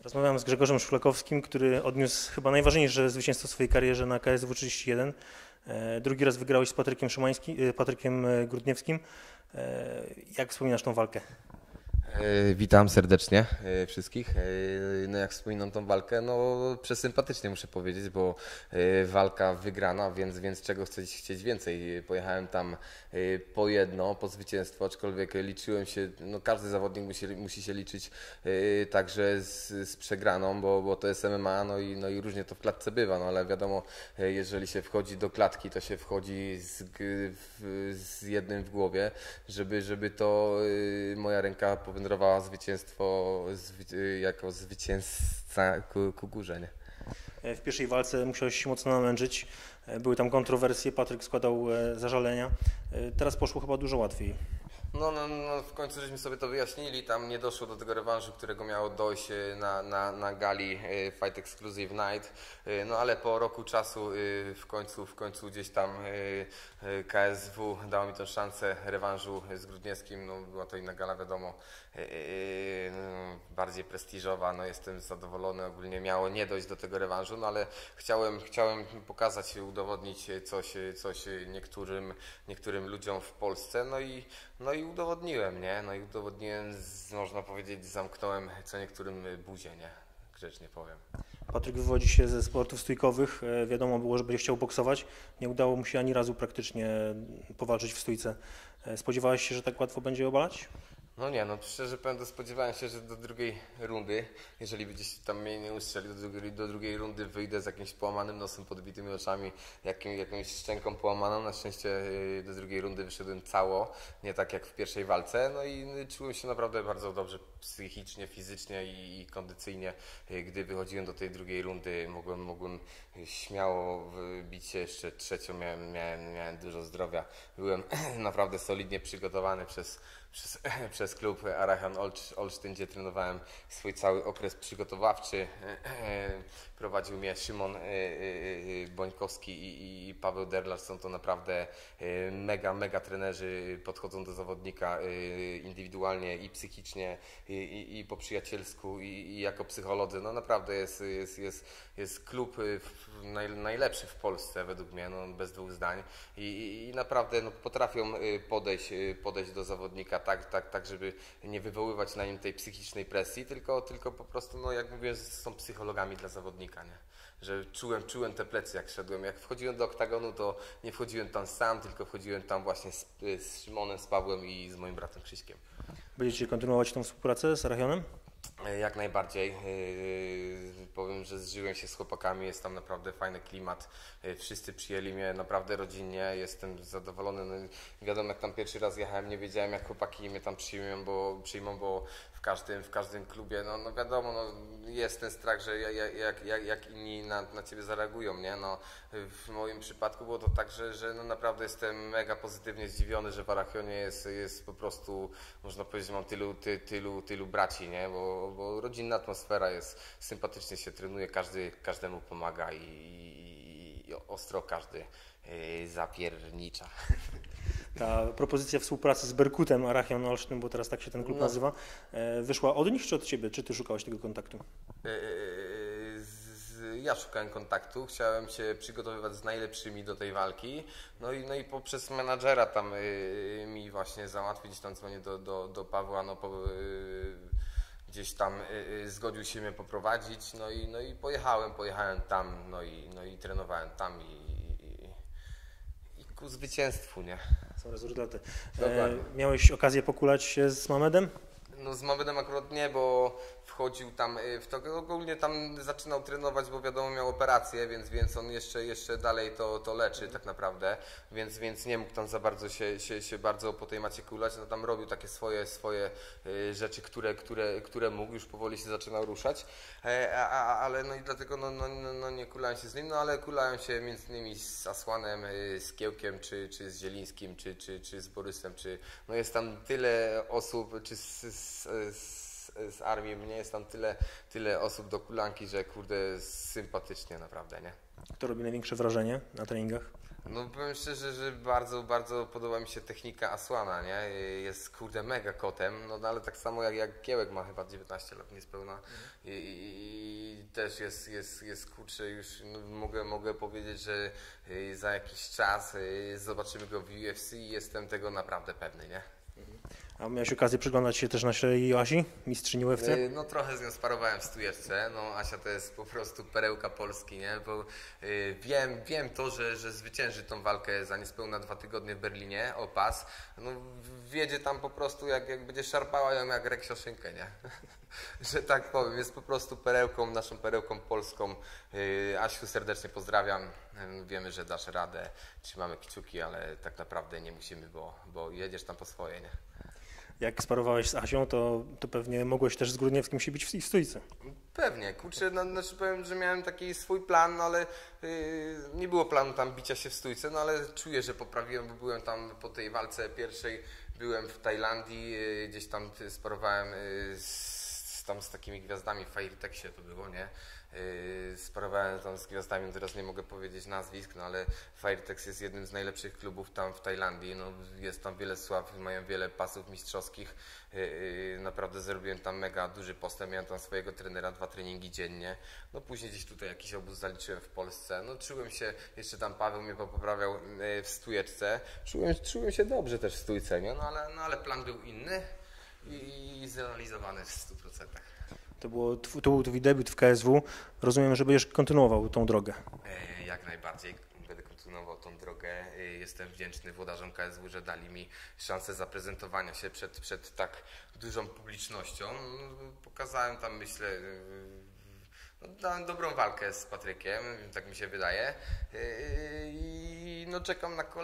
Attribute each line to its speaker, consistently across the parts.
Speaker 1: Rozmawiam z Grzegorzem Szulakowskim, który odniósł chyba najważniejsze zwycięstwo w swojej karierze na KSW 31. Drugi raz wygrałeś z Patrykiem Grudniewskim. Jak wspominasz tą walkę?
Speaker 2: Witam serdecznie wszystkich. No jak wspominam tą walkę, no przesympatycznie muszę powiedzieć, bo walka wygrana, więc czego chcieć więcej. Pojechałem tam po jedno, po zwycięstwo, aczkolwiek liczyłem się, no każdy zawodnik musi się liczyć także z przegraną, bo to jest MMA, no i różnie to w klatce bywa, no ale wiadomo, jeżeli się wchodzi do klatki, to się wchodzi z jednym w głowie, żeby to moja ręka powędrowała zwycięstwo jako zwycięzca ku górze, nie?
Speaker 1: W pierwszej walce musiałeś się mocno namęczyć. Były tam kontrowersje, Patryk składał zażalenia. Teraz poszło chyba dużo łatwiej.
Speaker 2: No, w końcu żeśmy sobie to wyjaśnili, tam nie doszło do tego rewanżu, którego miało dojść na gali Fight Exclusive Night, no ale po roku czasu w końcu gdzieś tam KSW dało mi tę szansę rewanżu z Grudniewskim, no była to inna gala, wiadomo, bardziej prestiżowa, no jestem zadowolony, ogólnie miało nie dojść do tego rewanżu, no ale chciałem pokazać i udowodnić coś niektórym ludziom w Polsce, no i udowodniłem, nie? No i udowodniłem, można powiedzieć, zamknąłem co niektórym buzię, nie? Grzecznie powiem.
Speaker 1: Patryk wywodzi się ze sportów stójkowych. Wiadomo było, że będzie chciał boksować. Nie udało mu się ani razu praktycznie powalczyć w stójce. Spodziewałeś się, że tak łatwo będzie obalać?
Speaker 2: No nie, no szczerze powiem, to spodziewałem się, że do drugiej rundy, jeżeli gdzieś tam mnie nie ustrzeli, do drugiej rundy wyjdę z jakimś połamanym nosem, podbitymi oczami, jakąś szczęką połamaną. Na szczęście do drugiej rundy wyszedłem cało, nie tak jak w pierwszej walce. No i czułem się naprawdę bardzo dobrze psychicznie, fizycznie i kondycyjnie. Gdy wychodziłem do tej drugiej rundy, mogłem śmiało bić się jeszcze trzecią, miałem dużo zdrowia. Byłem naprawdę solidnie przygotowany przez klub Arachion Olsztyn, gdzie trenowałem swój cały okres przygotowawczy. Prowadził mnie Szymon Bońkowski i Paweł Derlarz. Są to naprawdę mega trenerzy, podchodzą do zawodnika indywidualnie i psychicznie i po przyjacielsku i jako psycholodzy. No naprawdę jest klub najlepszy w Polsce według mnie, no bez dwóch zdań i naprawdę no, potrafią podejść do zawodnika tak, żeby nie wywoływać na nim tej psychicznej presji, tylko po prostu, no jak mówię, są psychologami dla zawodnika, nie? Że czułem te plecy jak szedłem. Jak wchodziłem do oktagonu, to nie wchodziłem tam sam, tylko wchodziłem tam właśnie z Szymonem, z Pawłem i z moim bratem Krzyśkiem.
Speaker 1: Będziecie kontynuować tą współpracę z Arachionem?
Speaker 2: Jak najbardziej. Powiem, że zżyłem się z chłopakami, jest tam naprawdę fajny klimat. Wszyscy przyjęli mnie naprawdę rodzinnie, jestem zadowolony. No, wiadomo, jak tam pierwszy raz jechałem, nie wiedziałem, jak chłopaki mnie tam przyjmą, bo w każdym klubie, no wiadomo, no, jest ten strach, że jak inni na ciebie zareagują, nie? No, w moim przypadku było to tak, że no naprawdę jestem mega pozytywnie zdziwiony, że w Arachionie jest po prostu, można powiedzieć, że mam tylu braci, nie? Bo rodzinna atmosfera jest, sympatycznie się trenuje, każdemu pomaga i ostro każdy zapiernicza.
Speaker 1: Ta propozycja współpracy z Berkutem Arachion Olsztyn, bo teraz tak się ten klub nazywa, wyszła od nich czy od Ciebie? Czy Ty szukałeś tego kontaktu?
Speaker 2: Ja szukałem kontaktu, chciałem się przygotowywać z najlepszymi do tej walki, no i poprzez menadżera tam mi właśnie załatwić, tam dzwonię do Pawła, no gdzieś tam zgodził się mnie poprowadzić, no i pojechałem tam, no i trenowałem tam i ku zwycięstwu, nie?
Speaker 1: Są rezultaty.
Speaker 2: Dokładnie.
Speaker 1: Miałeś okazję pokulać się z Mamedem?
Speaker 2: No z Mamedem akurat nie, bo wchodził tam w to, ogólnie tam zaczynał trenować, bo wiadomo miał operację, więc on jeszcze dalej to leczy tak naprawdę, więc nie mógł tam za bardzo się bardzo po tej macie kulać, no tam robił takie swoje rzeczy, które mógł, już powoli się zaczynał ruszać, ale no i dlatego no nie kulałem się z nim, no ale kulałem się między innymi z Asłanem, z Kiełkiem, czy z Zielińskim, czy z Borysem, no jest tam tyle osób, czy z armii, mnie jest tam tyle osób do kulanki, że kurde sympatycznie naprawdę, nie?
Speaker 1: Kto robi największe wrażenie na treningach?
Speaker 2: No powiem szczerze, że bardzo, bardzo podoba mi się technika Asłana, nie? Jest kurde mega kotem, no ale tak samo jak Kiełek ma chyba 19 lat niespełna i też jest kurczę już, no, mogę powiedzieć, że za jakiś czas zobaczymy go w UFC i jestem tego naprawdę pewny, nie?
Speaker 1: A miałeś okazję przyglądać się też naszej Joasi, mistrzyni UFC?
Speaker 2: No trochę z nią sparowałem w stujeczce, no Asia to jest po prostu perełka Polski, nie? Bo wiem to, że zwycięży tą walkę za niespełna 2 tygodnie w Berlinie o pas, no wiedzie tam po prostu jak będzie szarpała ją jak Reksio szynkę, nie? Że tak powiem, jest po prostu perełką, naszą perełką polską. Asiu, serdecznie pozdrawiam, wiemy, że dasz radę, trzymamy kciuki, ale tak naprawdę nie musimy, bo jedziesz tam po swoje, nie?
Speaker 1: Jak sparowałeś z Asią, to pewnie mogłeś też z Grudniewskim się bić w stójce.
Speaker 2: Pewnie, kurczę, znaczy powiem, że miałem taki swój plan, no ale nie było planu tam bicia się w stójce, no ale czuję, że poprawiłem, bo byłem tam po tej walce pierwszej, byłem w Tajlandii, gdzieś tam sparowałem z takimi gwiazdami, w Firetexie to było, nie? Sparowałem tam z gwiazdami, teraz nie mogę powiedzieć nazwisk, no ale Firetex jest jednym z najlepszych klubów tam w Tajlandii, no jest tam wiele sław, mają wiele pasów mistrzowskich, naprawdę zrobiłem tam mega duży postęp, miałem tam swojego trenera, 2 treningi dziennie, no później gdzieś tutaj jakiś obóz zaliczyłem w Polsce, no czułem się, jeszcze tam Paweł mnie poprawiał w stójeczce, czułem się dobrze też w stójce, nie? No ale plan był inny i zrealizowany w 100%.
Speaker 1: To był twój debiut w KSW. Rozumiem, że będziesz kontynuował tą drogę.
Speaker 2: Jak najbardziej będę kontynuował tą drogę. Jestem wdzięczny włodarzom KSW, że dali mi szansę zaprezentowania się przed tak dużą publicznością. Pokazałem tam, myślę, dałem dobrą walkę z Patrykiem, tak mi się wydaje. I no czekam na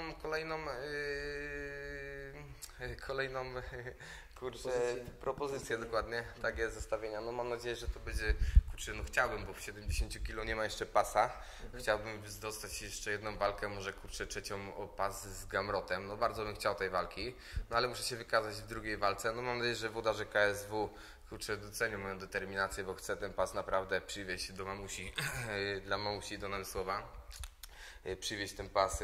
Speaker 2: kolejną kurczę, propozycję dokładnie, tak jest, zestawienia. No mam nadzieję, że to będzie, kurczę, no chciałbym, bo w 70 kg nie ma jeszcze pasa. Chciałbym dostać jeszcze jedną walkę, może kurczę trzecią o pas z Gamrotem. No bardzo bym chciał tej walki, no ale muszę się wykazać w drugiej walce. No mam nadzieję, że włodarze KSW kurczę docenią moją determinację, bo chcę ten pas naprawdę przywieźć do mamusi, dla mamusi do Namysłowa. Przywieźć ten pas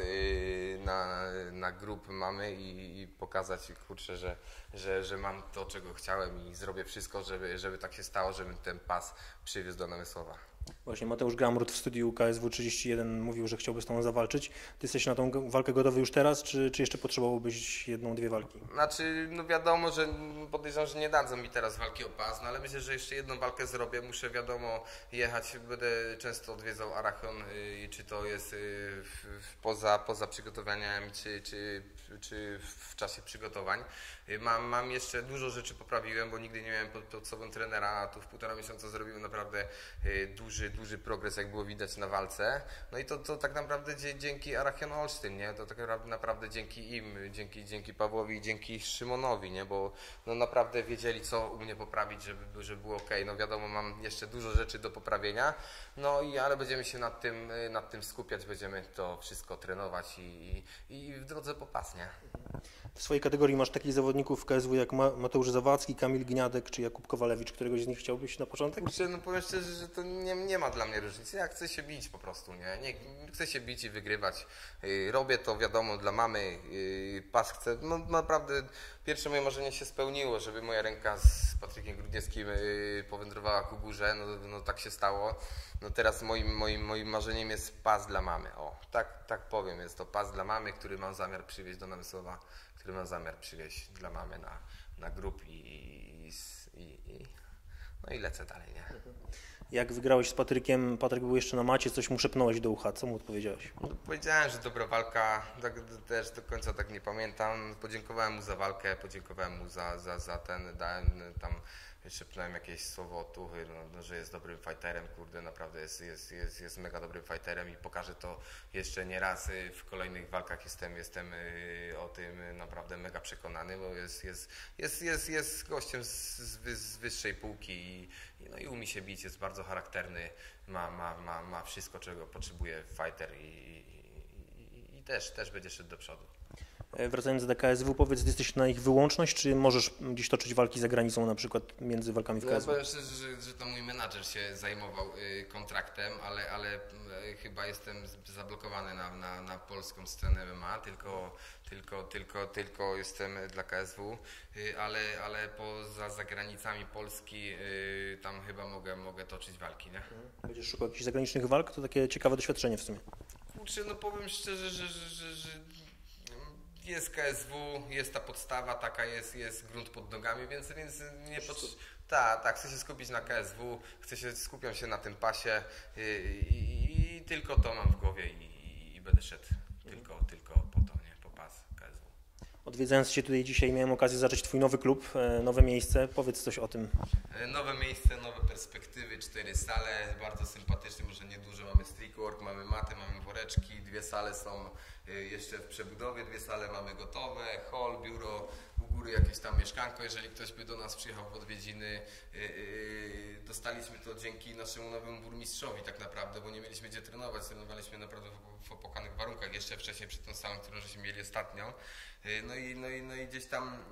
Speaker 2: na grób mamy i pokazać, kurczę, że mam to, czego chciałem i zrobię wszystko, żeby tak się stało, żebym ten pas przywiózł do Namysłowa.
Speaker 1: Właśnie Mateusz Gamrot w studiu KSW 31 mówił, że chciałby z tobą zawalczyć. Ty jesteś na tą walkę gotowy już teraz, czy jeszcze potrzebowałbyś 1-2 walki?
Speaker 2: Znaczy, no wiadomo, że podejrzewam, że nie dadzą mi teraz walki o pas, no ale myślę, że jeszcze jedną walkę zrobię. Muszę, wiadomo, jechać, będę często odwiedzał Arachon, czy to jest poza przygotowaniami, czy w czasie przygotowań. Mam jeszcze dużo rzeczy poprawiłem, bo nigdy nie miałem pod sobą trenera, a tu w 1,5 miesiąca zrobiłem naprawdę duży progres, jak było widać na walce. No i to tak naprawdę dzięki Arachion Olsztyn, nie? To tak naprawdę dzięki im, dzięki Pawłowi i dzięki Szymonowi, nie? Bo no naprawdę wiedzieli, co u mnie poprawić, żeby było ok. No wiadomo, mam jeszcze dużo rzeczy do poprawienia, ale będziemy się nad tym skupiać, będziemy to wszystko trenować i w drodze po pas, nie?
Speaker 1: W swojej kategorii masz takich zawodników w KSW jak Mateusz Zawadzki, Kamil Gniadek czy Jakub Kowalewicz. Któregoś z nich chciałbyś na początek?
Speaker 2: Kurczę, no powiem szczerze, że to nie ma dla mnie różnicy. Ja chcę się bić po prostu, nie chcę się bić i wygrywać. Robię to, wiadomo, dla mamy. Pas chcę, no naprawdę pierwsze moje marzenie się spełniło, żeby moja ręka z Patrykiem Grudniewskim powędrowała ku górze. No tak się stało. No teraz moim marzeniem jest pas dla mamy. O, tak powiem, jest to pas dla mamy, który mam zamiar przywieźć do Namysłowa, który mam zamiar przywieźć dla mamy na grób no i lecę dalej, nie?
Speaker 1: Jak wygrałeś z Patrykiem, Patryk był jeszcze na macie, coś mu szepnąłeś do ucha, co mu odpowiedziałeś?
Speaker 2: No, powiedziałem, że dobra walka, też do końca tak nie pamiętam. Podziękowałem mu za walkę, podziękowałem mu za ten, dałem tam, szepnąłem jakieś słowo otuchy, że jest dobrym fighterem, kurde, naprawdę jest mega dobrym fighterem i pokażę to jeszcze nie raz w kolejnych walkach, jestem o tym naprawdę mega przekonany, bo jest gościem z wyższej półki i umie się bić, jest bardzo charakterny, ma wszystko, czego potrzebuje fighter i też będzie szedł do przodu.
Speaker 1: Wracając do KSW, powiedz, ty jesteś na ich wyłączność, czy możesz gdzieś toczyć walki za granicą, na przykład między walkami w
Speaker 2: Ja
Speaker 1: KSW?
Speaker 2: powiem szczerze, że to mój menadżer się zajmował kontraktem, ale chyba jestem zablokowany na polską scenę MMA, tylko jestem dla KSW, ale poza granicami Polski tam chyba mogę toczyć walki, nie?
Speaker 1: Będziesz szukał jakichś zagranicznych walk? To takie ciekawe doświadczenie w sumie.
Speaker 2: Kurczę, no powiem szczerze, że jest KSW, jest ta podstawa, taka jest grunt pod nogami, więc nie tak, chcę się skupić na KSW, skupiam się na tym pasie i tylko to mam w głowie i będę szedł tylko po to, nie, po pas KSW.
Speaker 1: Odwiedzając Cię tutaj dzisiaj miałem okazję zobaczyć Twój nowy klub, nowe miejsce. Powiedz coś o tym.
Speaker 2: Nowe miejsce, nowe perspektywy, 4 sale, bardzo sympatyczne, może nieduże, mamy streetwork, mamy maty, mamy woreczki, 2 sale są jeszcze w przebudowie, 2 sale mamy gotowe, hall, biuro, u góry jakieś tam mieszkanko, jeżeli ktoś by do nas przyjechał w odwiedziny. Dostaliśmy to dzięki naszemu nowemu burmistrzowi tak naprawdę, bo nie mieliśmy gdzie trenować, trenowaliśmy naprawdę w opłakanych warunkach, jeszcze wcześniej przed tą salą, którą żeśmy mieli ostatnio. No i gdzieś tam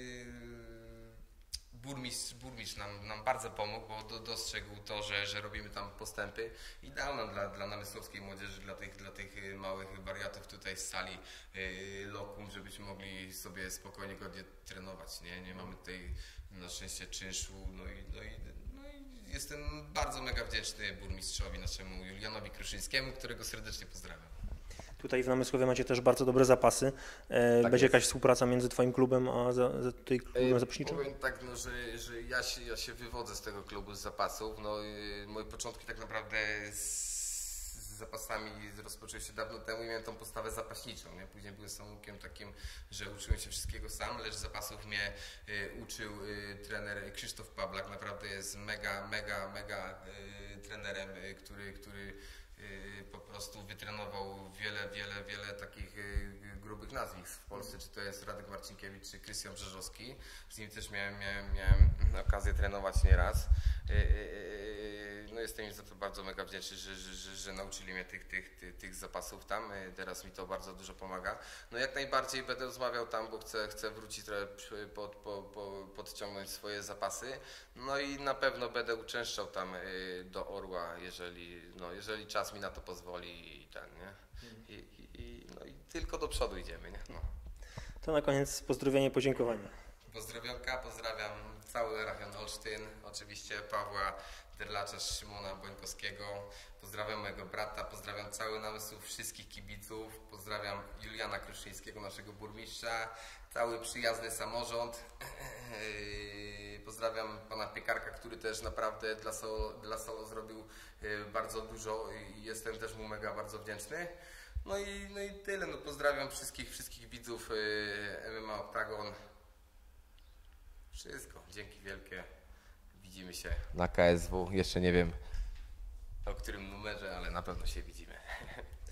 Speaker 2: burmistrz nam bardzo pomógł, bo dostrzegł to, że robimy tam postępy i dał nam dla namysłowskiej młodzieży, dla tych małych wariatów tutaj z sali lokum, żebyśmy mogli sobie spokojnie, godnie trenować. Nie mamy tutaj na szczęście czynszu, no i jestem bardzo mega wdzięczny burmistrzowi, naszemu Julianowi Kruszyńskiemu, którego serdecznie pozdrawiam.
Speaker 1: Tutaj w Namysłowie macie też bardzo dobre zapasy.
Speaker 2: Tak
Speaker 1: Będzie
Speaker 2: jest.
Speaker 1: jakaś współpraca między Twoim klubem a tutaj klubem zapaśniczym?
Speaker 2: Powiem tak, no, że ja się wywodzę z tego klubu z zapasów. No, moje początki tak naprawdę z zapasami rozpoczęły się dawno temu i miałem tą postawę zapaśniczą. Nie? Później byłem samoukiem takim, że uczyłem się wszystkiego sam, lecz zapasów mnie uczył trener Krzysztof Pawlak. Naprawdę jest mega trenerem, który po prostu wytrenował wiele takich grubych nazwisk w Polsce, czy to jest Radek Marcinkiewicz, czy Krystian Brzeżowski. Z nim też miałem okazję trenować nieraz. No jestem im za to bardzo mega wdzięczny, że nauczyli mnie tych zapasów tam. Teraz mi to bardzo dużo pomaga. No jak najbardziej będę rozmawiał tam, bo chcę wrócić trochę podciągnąć swoje zapasy. No i na pewno będę uczęszczał tam do Orła, jeżeli czas mi na to pozwoli i ten, nie? No i tylko do przodu idziemy, nie? No.
Speaker 1: To na koniec pozdrowienie, podziękowania.
Speaker 2: Pozdrowionka, pozdrawiam cały Rachion Olsztyn, oczywiście Pawła Derlacza, Szymona Bońkowskiego, pozdrawiam mojego brata, pozdrawiam cały Namysłów, wszystkich kibiców, pozdrawiam Juliana Kruszyńskiego, naszego burmistrza, cały przyjazny samorząd, pozdrawiam pana Piekarka, który też naprawdę dla Solo zrobił bardzo dużo i jestem też mu mega bardzo wdzięczny. No i tyle, no pozdrawiam wszystkich widzów MMA Octagon. Wszystko. Dzięki wielkie. Widzimy się na KSW. Jeszcze nie wiem o którym numerze, ale na pewno się widzimy.